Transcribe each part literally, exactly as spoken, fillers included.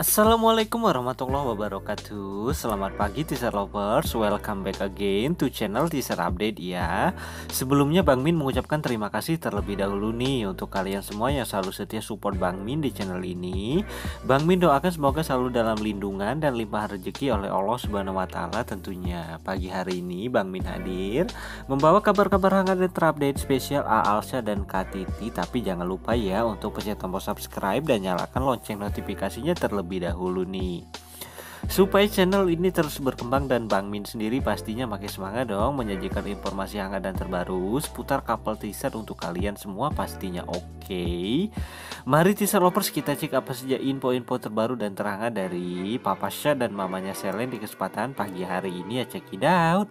Assalamualaikum warahmatullahi wabarakatuh. Selamat pagi teaser lovers. Welcome back again to channel teaser update ya. Sebelumnya Bang Min mengucapkan terima kasih terlebih dahulu nih untuk kalian semua yang selalu setia support Bang Min di channel ini. Bang Min doakan semoga selalu dalam lindungan dan limpahan rezeki oleh Allah Subhanahu wa taala tentunya. Pagi hari ini Bang Min hadir membawa kabar-kabar hangat dan terupdate spesial A Alsya dan Kak Titi. Tapi jangan lupa ya untuk pencet tombol subscribe dan nyalakan lonceng notifikasinya terlebih lebih dahulu nih, supaya channel ini terus berkembang dan Bang Min sendiri pastinya makin semangat dong menyajikan informasi hangat dan terbaru seputar couple teaser untuk kalian semua pastinya. Oke, mari teaser lovers kita cek apa saja info-info terbaru dan terhangat dari Papa Syah dan mamanya Selen di kesempatan pagi hari ini ya, check it out.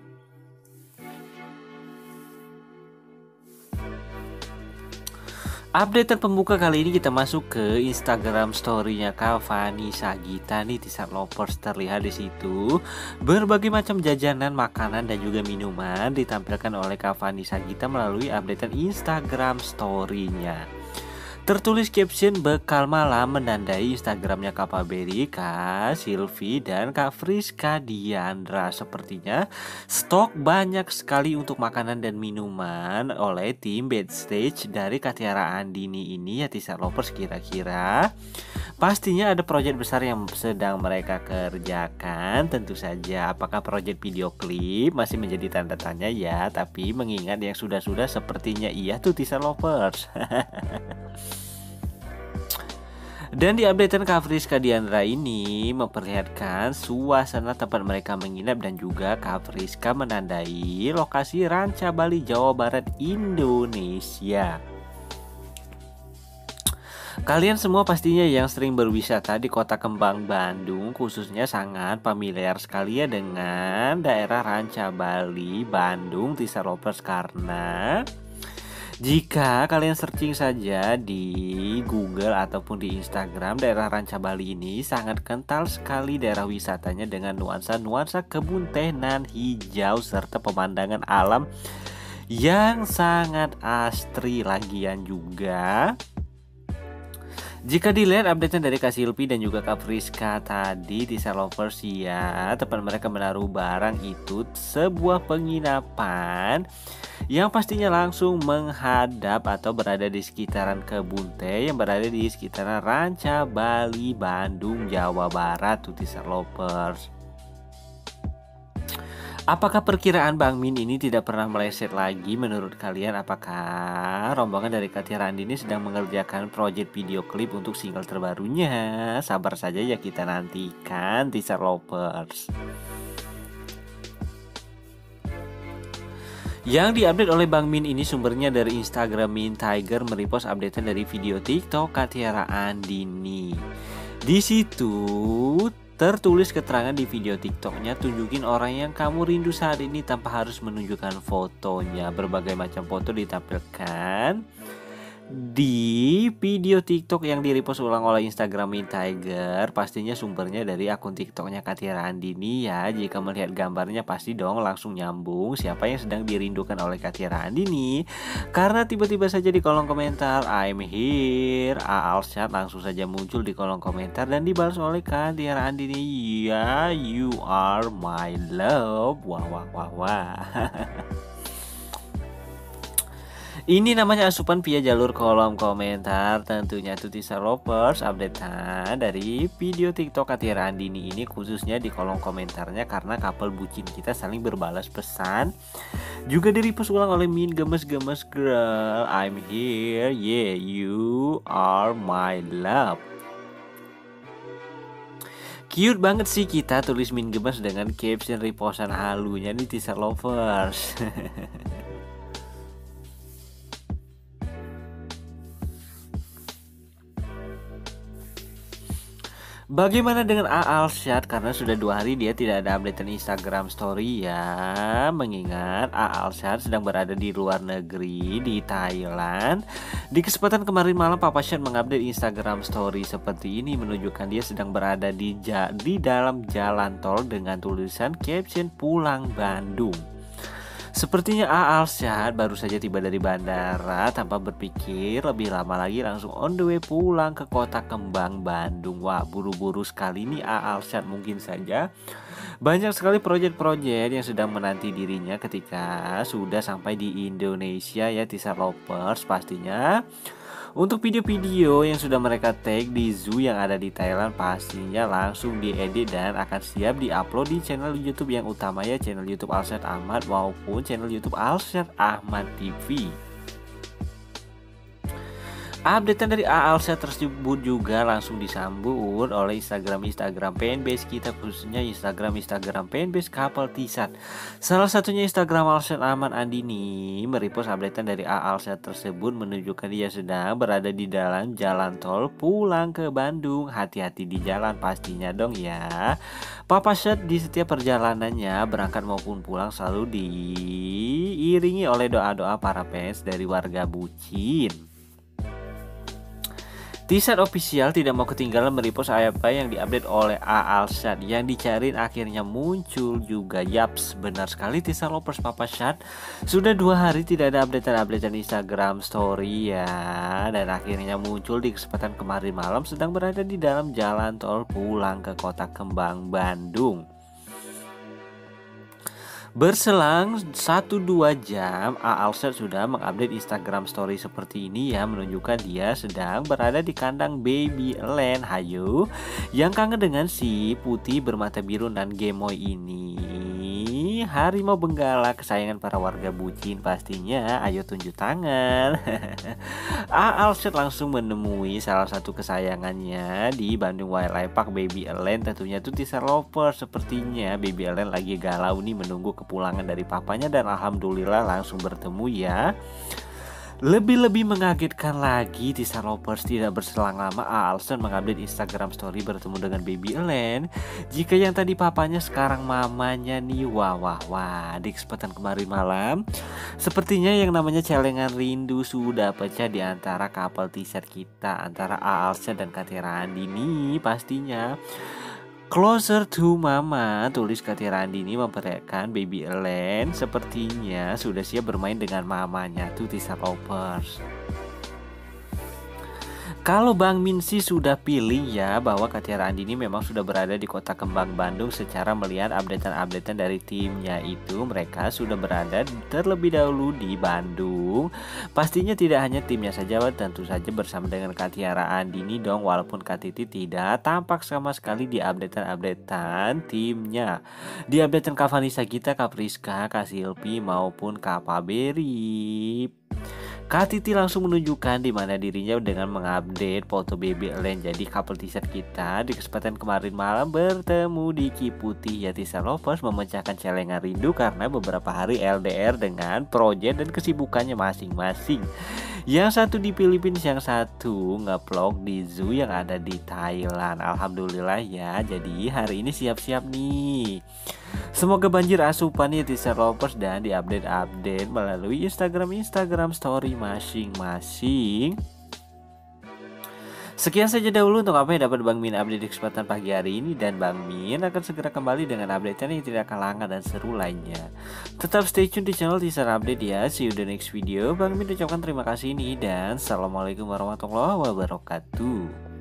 Update pembuka kali ini kita masuk ke Instagram story-nya Kak Fani Sagita nih teaser lovers. Terlihat di situ berbagai macam jajanan, makanan dan juga minuman ditampilkan oleh Kak Fani Sagita melalui updatean Instagram story-nya. Tertulis caption bekal malam menandai Instagramnya Kak Faberi, Kak Silvi dan Kak Friska Diandra. Sepertinya stok banyak sekali untuk makanan dan minuman oleh tim backstage dari Kak Tiara Andini ini ya teaser lovers. Kira-kira pastinya ada proyek besar yang sedang mereka kerjakan. Tentu saja apakah proyek video klip masih menjadi tanda tanya ya, tapi mengingat yang sudah-sudah sepertinya iya tuh teaser lovers. Dan di updatean Kak Friska Diandra ini memperlihatkan suasana tempat mereka menginap dan juga Kak Friska menandai lokasi Ranca Bali, Jawa Barat, Indonesia. Kalian semua pastinya yang sering berwisata di Kota Kembang, Bandung khususnya sangat familiar sekali ya dengan daerah Ranca Bali, Bandung teaser lovers, karena jika kalian searching saja di Google ataupun di Instagram, daerah Ranca Bali ini sangat kental sekali daerah wisatanya dengan nuansa-nuansa kebun teh nan hijau serta pemandangan alam yang sangat asri. Lagian juga jika dilihat update dari Kak Silvi dan juga Kak Friska tadi di lovers ya, tempat mereka menaruh barang itu sebuah penginapan yang pastinya langsung menghadap atau berada di sekitaran kebun teh yang berada di sekitaran Ranca Bali, Bandung, Jawa Barat tuh teaser lovers. Apakah perkiraan Bang Min ini tidak pernah meleset lagi menurut kalian? Apakah rombongan dari Kak Tiara Andini sedang mengerjakan proyek video klip untuk single terbarunya? Sabar saja ya, kita nantikan teaser lovers. Yang diupdate oleh Bang Min ini sumbernya dari Instagram Min Tiger merepost updatean dari video TikTok Kak Tiara Andini. Di situ tertulis keterangan di video TikToknya, tunjukin orang yang kamu rindu saat ini tanpa harus menunjukkan fotonya. Berbagai macam foto ditampilkan di video TikTok yang direpost ulang oleh Instagram Min Tiger. Pastinya sumbernya dari akun TikToknya Kak Tiara Andini ya. Jika melihat gambarnya pasti dong langsung nyambung siapa yang sedang dirindukan oleh Kak Tiara Andini, karena tiba-tiba saja di kolom komentar I'm here A Alsya langsung saja muncul di kolom komentar dan dibalas oleh Kak Tiara Andini, ya you are my love. Wah wah wah wah. Ini namanya asupan via jalur kolom komentar tentunya tuh teaser lovers. Updatean dari video TikTok Kak Tiara Andini ini khususnya di kolom komentarnya, karena couple bucin kita saling berbalas pesan. Juga di-repost ulang oleh Min gemes-gemes girl I'm here, yeah you are my love. Cute banget sih kita, tulis Min gemes dengan caption repostan halunya nih teaser lovers. Bagaimana dengan A Alsya? Karena sudah dua hari dia tidak ada updatean Instagram story ya. Mengingat A Alsya sedang berada di luar negeri di Thailand. Di kesempatan kemarin malam Papa Syah mengupdate Instagram story seperti ini, menunjukkan dia sedang berada di ja di dalam jalan tol dengan tulisan caption pulang Bandung. Sepertinya A Alsyad baru saja tiba dari bandara, tanpa berpikir lebih lama lagi langsung on the way pulang ke Kota Kembang Bandung. Wah, buru-buru sekali nih A Alsyad. Mungkin saja banyak sekali proyek-proyek yang sedang menanti dirinya ketika sudah sampai di Indonesia ya Teaser Lovers pastinya. Untuk video-video yang sudah mereka take di zoo yang ada di Thailand pastinya langsung diedit dan akan siap diupload di channel YouTube yang utama ya, channel YouTube Alsyad Ahmad maupun channel YouTube Alsyad Ahmad T V. Updatean dari A Alsyad tersebut juga langsung disambut oleh Instagram-Instagram fanbase kita, khususnya Instagram-Instagram fanbase Couple T-Sat. Salah satunya Instagram Alsyad Ahmad Andini merepost updatean dari A Alsyad tersebut menunjukkan dia sedang berada di dalam jalan tol pulang ke Bandung. Hati-hati di jalan pastinya dong ya. Papa Syad di setiap perjalanannya berangkat maupun pulang selalu diiringi oleh doa-doa para fans dari warga bucin. T-Sat Official tidak mau ketinggalan merepost apa yang diupdate oleh A Alsyad. Yang dicariin akhirnya muncul juga. Yaps, benar sekali T-Sat Lovers, Papa Syad sudah dua hari tidak ada updatean-updatean Instagram story ya. Dan akhirnya muncul di kesempatan kemarin malam sedang berada di dalam jalan tol pulang ke Kota Kembang Bandung. Berselang satu sampai dua jam, A Alsyad sudah mengupdate Instagram story seperti ini ya, menunjukkan dia sedang berada di kandang Babyland. Hayo, yang kangen dengan si putih bermata biru dan gemoy ini, harimau benggala kesayangan para warga bucin pastinya. Ayo tunjuk tangan. A Alsyad langsung menemui salah satu kesayangannya di Bandung Wildlife Park Babyland, tentunya tuh Teaser Lovers. Sepertinya Babyland lagi galau nih menunggu kepulangan dari papanya dan alhamdulillah langsung bertemu ya. Lebih-lebih mengagetkan lagi, Teaser Lovers, tidak berselang lama A Alsyad mengupdate Instagram story bertemu dengan Babyland. Jika yang tadi papanya sekarang mamanya nih, wah wah wah. Di kesempatan kemarin malam sepertinya yang namanya celengan rindu sudah pecah di antara couple T-Sat kita, antara A Alsyad dan Katia Andini pastinya. Closer to Mama, tulis Katia Andini memperlihatkan Babyland sepertinya sudah siap bermain dengan mamanya tuh Teaser Lovers. Kalau Bang Min sih sudah pilih ya bahwa Katia Andini memang sudah berada di Kota Kembang Bandung. Secara melihat updatean-updatean dari timnya itu, mereka sudah berada terlebih dahulu di Bandung. Pastinya tidak hanya timnya saja, tentu saja bersama dengan Katia Andini dong. Walaupun Kak Titi tidak tampak sama sekali di updatean-updatean timnya. Di updatean Kak Vanessa Gita, Kak Priska, Kak Silpi maupun Kak Paberi, Kak Titi langsung menunjukkan di mana dirinya dengan mengupdate foto Babyland. Jadi couple T-Sat kita di kesempatan kemarin malam bertemu di Ciputih ya Teaser Lovers, memecahkan celengan rindu karena beberapa hari L D R dengan proyek dan kesibukannya masing-masing. Yang satu di Filipina, yang satu nge-vlog di zoo yang ada di Thailand. Alhamdulillah ya, jadi hari ini siap-siap nih. Semoga banjir asupan ya Teaser Lovers dan diupdate-update melalui Instagram-Instagram story masing-masing. Sekian saja dahulu untuk apa yang dapat Bang Min update di kesempatan pagi hari ini, dan Bang Min akan segera kembali dengan update yang tidak kalah hangat dan seru lainnya. Tetap stay tune di channel Teaser Update ya. See you the next video. Bang Min ucapkan terima kasih ini dan assalamualaikum warahmatullahi wabarakatuh.